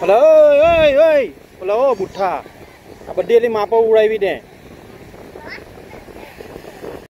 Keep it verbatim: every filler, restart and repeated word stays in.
Hello, oi, oi. Hello, Buddha. Apa dia ni mapa urai bide?